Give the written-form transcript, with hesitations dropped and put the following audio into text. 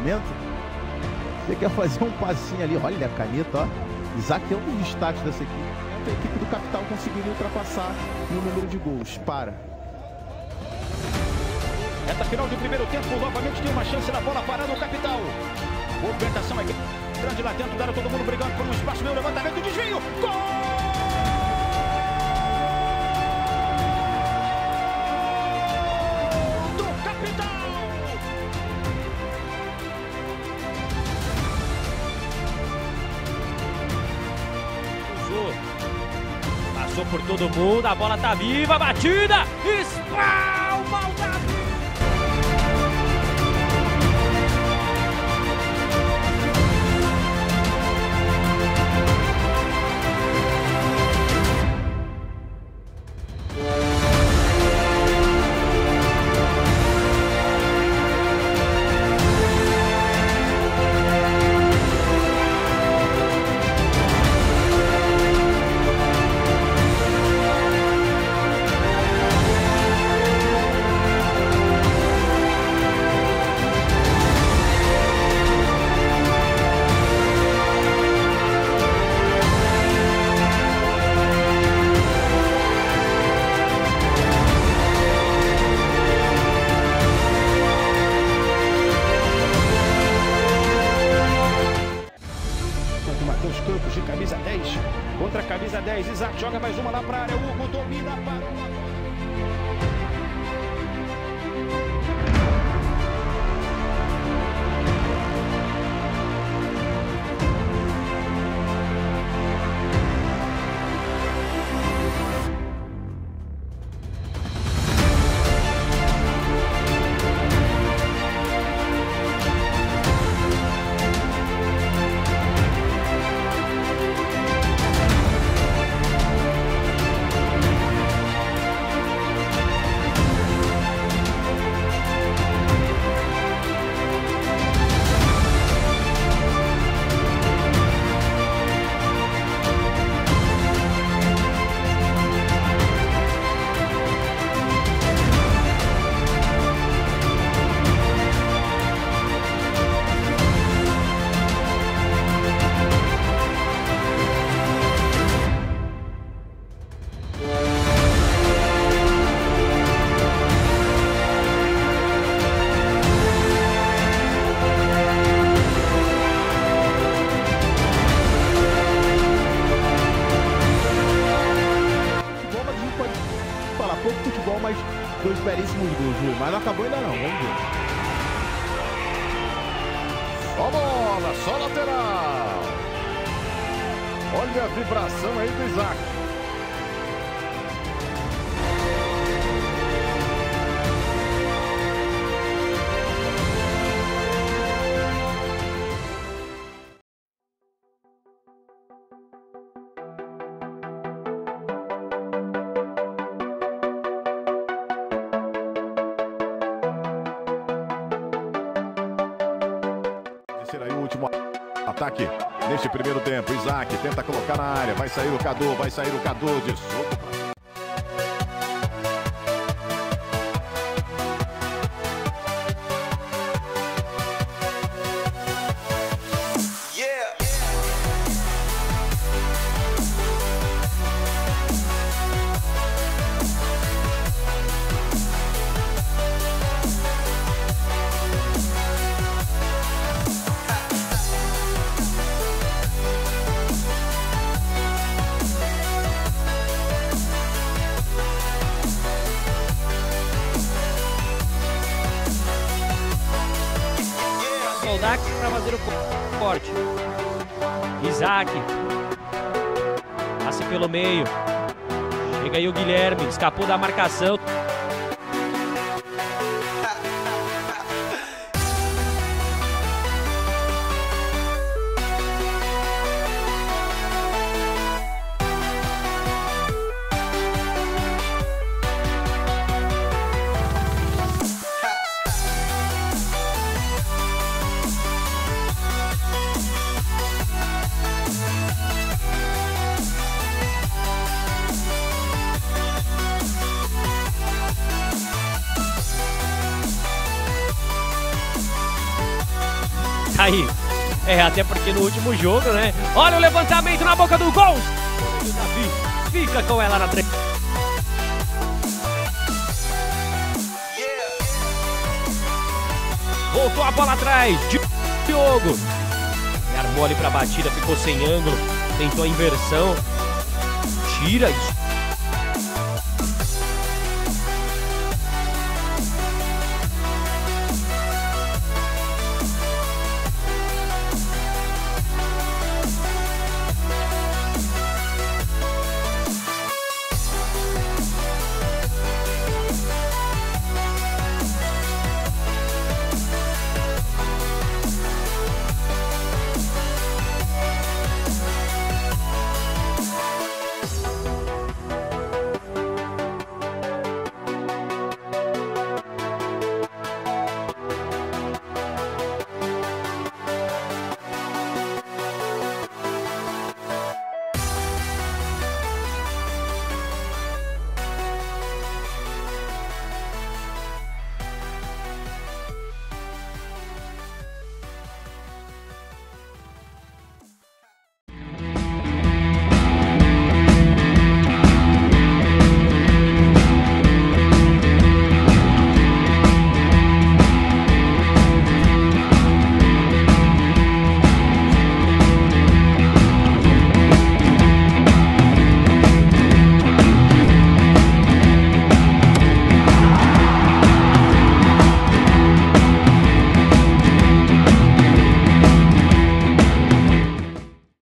momento. Você quer fazer um passinho ali, olha a caneta, ó. Isaac é um dos destaques dessa equipe. A equipe do Capital conseguiu ultrapassar no número de gols. Para. Reta final de primeiro tempo, novamente tem uma chance na bola parada o Capital. Movimentação é grande lá dentro, deram todo mundo brigando por um espaço, meu levantamento, desvio, gol! Passou por todo mundo, a bola tá viva, batida, espalma o Davi. Matheus Campos de camisa 10 contra a camisa 10. Isaac joga mais uma lá para a área. Hugo domina para pouco futebol, mas dois belíssimos gols, Júlio. Mas não acabou ainda não, vamos ver. Só bola, só lateral. Olha a vibração aí do Isaac. Será aí o último ataque neste primeiro tempo. Isaac tenta colocar na área. Vai sair o Cadu, de soco. Soldac para fazer o corte. Isaac. Passe pelo meio. Chega aí o Guilherme. Escapou da marcação. aí. É, até porque no último jogo, né? Olha o levantamento na boca do gol. O Davi fica com ela na frente. Voltou a bola atrás. Diogo. Armou ali pra batida, ficou sem ângulo. Tentou a inversão. Tira isso.